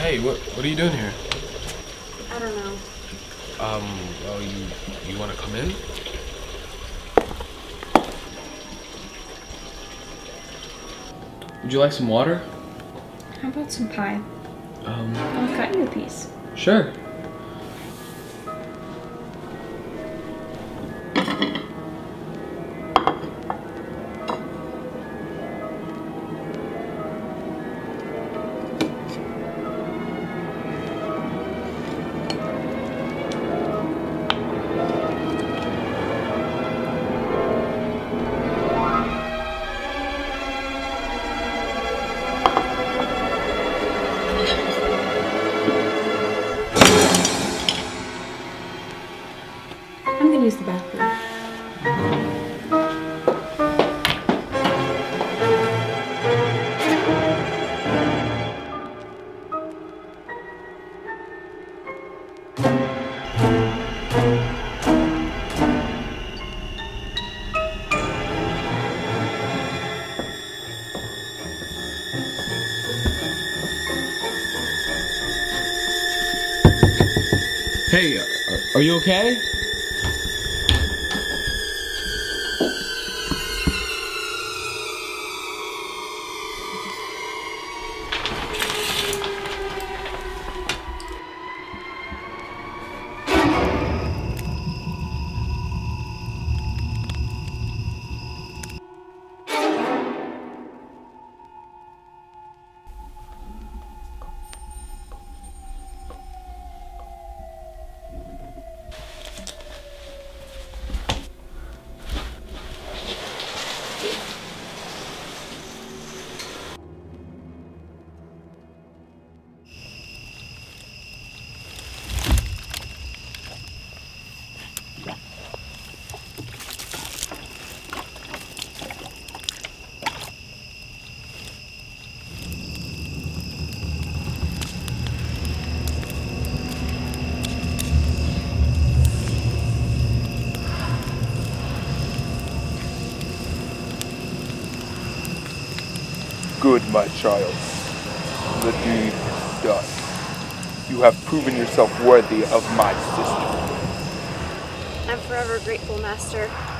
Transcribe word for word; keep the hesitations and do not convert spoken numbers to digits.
Hey, what what are you doing here? I don't know. Um, well, you you want to come in? Would you like some water? How about some pie? Um, I'll cut you a piece. sure. I'm gonna use the bathroom. Hey, are, are you okay? Good, my child. The deed done. You have proven yourself worthy of my sister. I'm forever grateful, Master.